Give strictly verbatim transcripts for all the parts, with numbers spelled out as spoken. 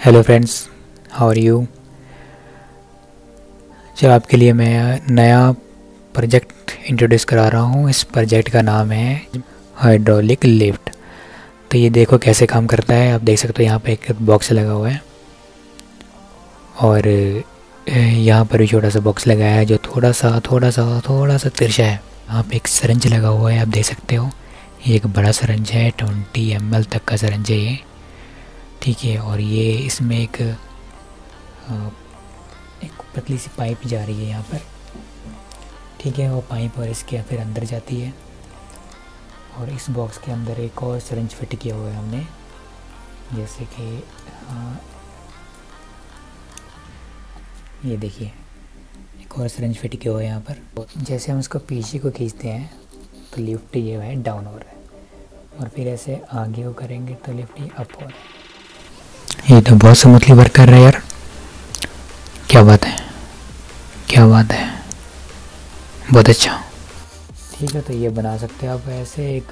Hello friends, how are you. चलो आपके लिए मैं नया प्रोजेक्ट इंट्रोड्यूस करा रहा हूँ। इस प्रोजेक्ट का नाम है हाइड्रोलिक लिफ्ट। तो ये देखो कैसे काम करता है। आप देख सकते हो यहाँ पे एक बॉक्स लगा हुआ है और यहाँ पर भी छोटा सा बॉक्स लगाया है जो थोड़ा सा थोड़ा सा थोड़ा सा तिरछा है। यहाँ पे एक सरंज लगा हुआ है, आप देख सकते हो। ये एक बड़ा सरंज है, ट्वेंटी एम एल तक का सरंज है ये, ठीक है। और ये इसमें एक एक पतली सी पाइप जा रही है यहाँ पर, ठीक है। वो पाइप और इसके फिर अंदर जाती है और इस बॉक्स के अंदर एक और सरंज फिट किया हुआ है हमने, जैसे कि ये देखिए एक और सरंज फिट किया हुआ है यहाँ पर। जैसे हम इसको पीछे को खींचते हैं तो लिफ्ट ये है डाउन हो रहा है, और फिर ऐसे आगे को करेंगे तो लिफ्ट ये अप हो रहा है। ये तो बहुत स्मूथली वर्क कर रहा है यार, क्या बात है, क्या बात है, बहुत अच्छा। ठीक है, तो ये बना सकते हैं आप ऐसे। एक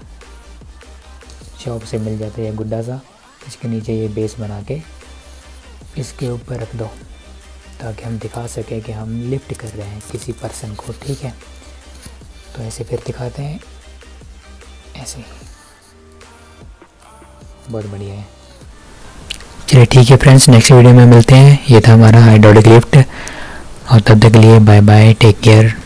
शॉप से मिल जाता है गुड्डा सा, इसके नीचे ये बेस बना के इसके ऊपर रख दो ताकि हम दिखा सकें कि हम लिफ्ट कर रहे हैं किसी पर्सन को, ठीक है। तो ऐसे फिर दिखाते हैं, ऐसे बहुत बढ़िया है। चलिए ठीक है फ्रेंड्स, नेक्स्ट वीडियो में मिलते हैं। ये था हमारा हाइड्रोलिक लिफ्ट, और तब तक के लिए बाय बाय, टेक केयर।